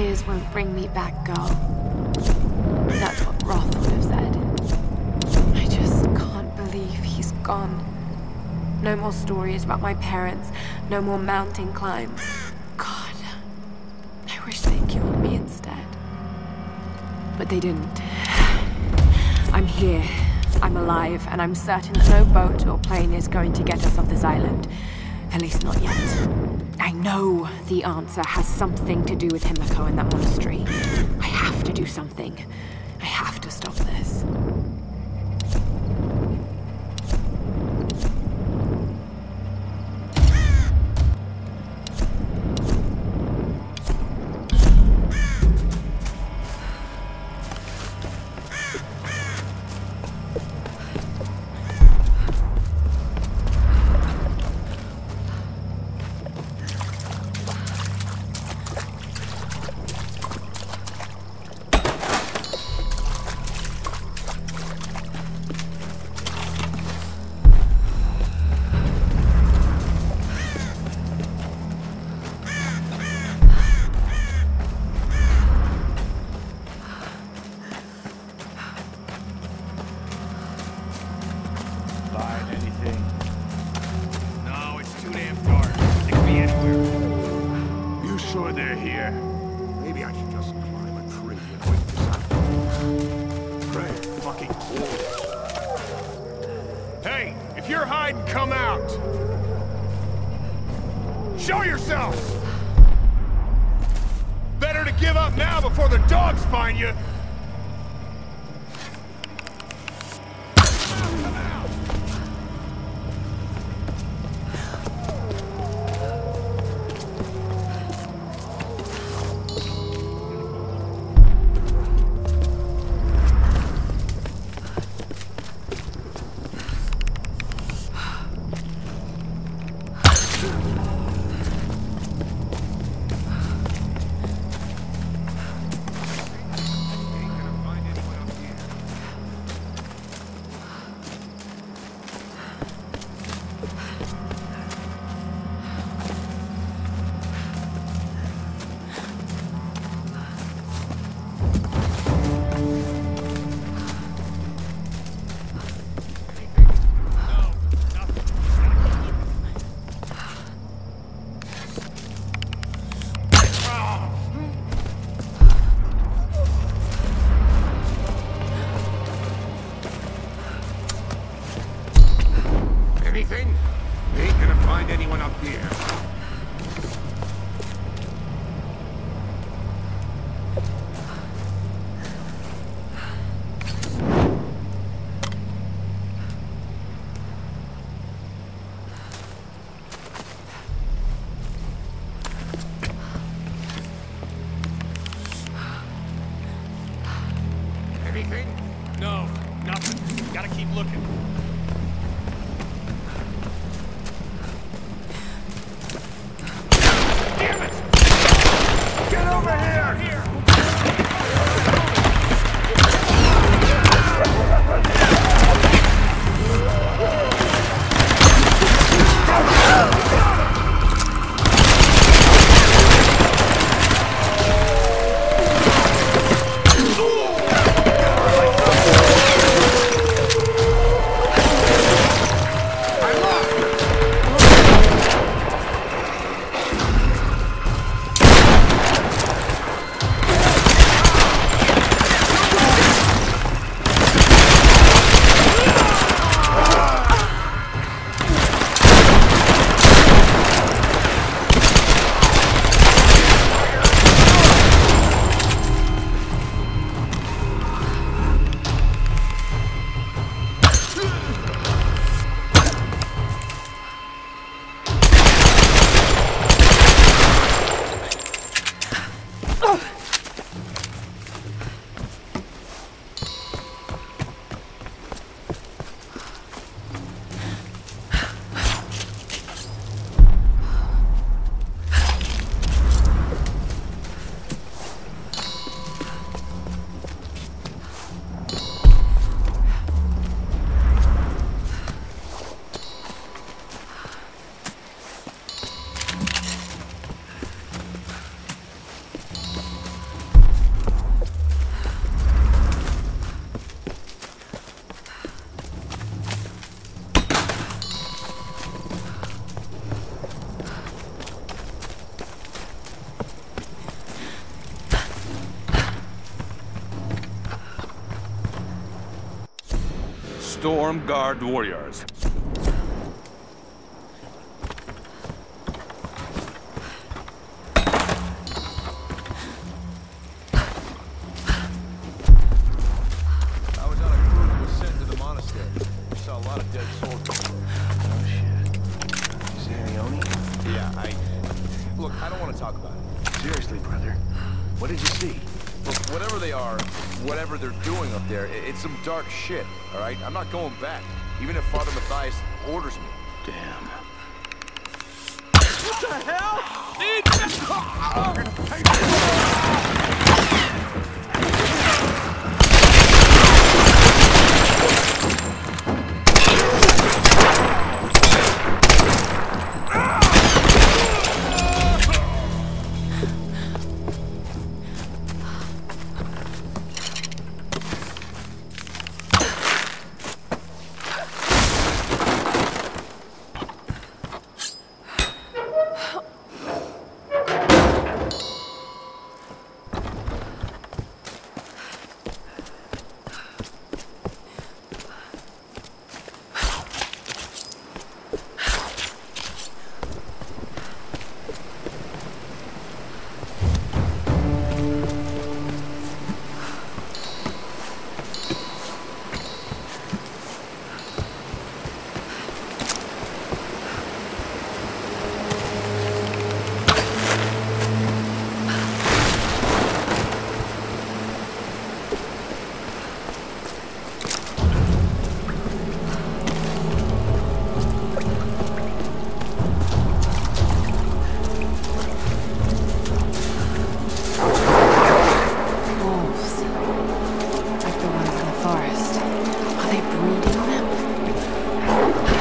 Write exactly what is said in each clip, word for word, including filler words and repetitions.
tears won't bring me back, girl. That's what Roth would have said. I just can't believe he's gone. No more stories about my parents. No more mountain climbs. God, I wish they killed me instead. But they didn't. I'm here. I'm alive, and I'm certain that no boat or plane is going to get us off this island. At least not yet. I know the answer has something to do with Himiko and that monastery. I have to do something. I have to stop this. Show yourselves! Better to give up now before the dogs find you! Storm Guard warriors. I was on a crew that was sent to the monastery. We saw a lot of dead soldiers. Oh shit. Zarioni? Yeah, I... Look, I don't want to talk about it. Seriously, brother. What did you see? Look, whatever they are, whatever they're doing up there, i- it's some dark shit, all right? I'm not going back, even if Father Matthias orders me. Damn. What the hell? I'm gonna pay Wolves. Like the ones in the forest. Are they breeding them?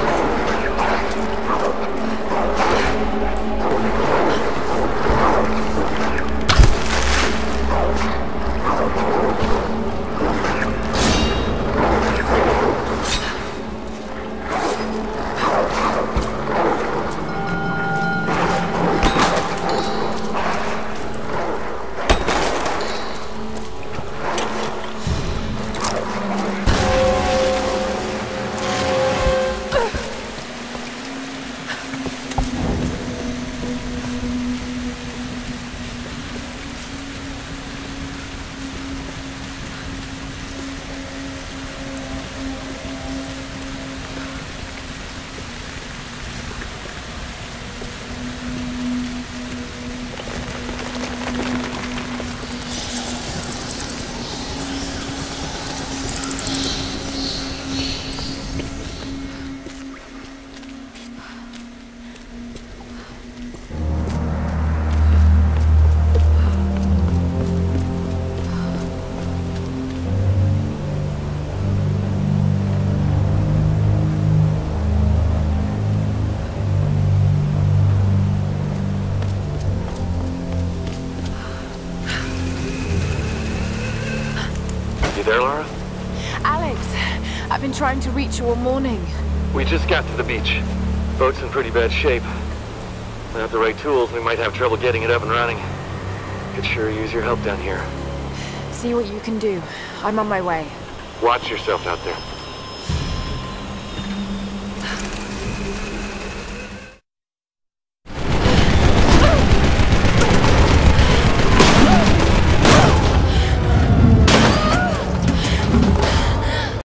You there, Lara? Alex, I've been trying to reach you all morning. We just got to the beach. Boat's in pretty bad shape. Without the right tools, we might have trouble getting it up and running. Could sure use your help down here. See what you can do. I'm on my way. Watch yourself out there.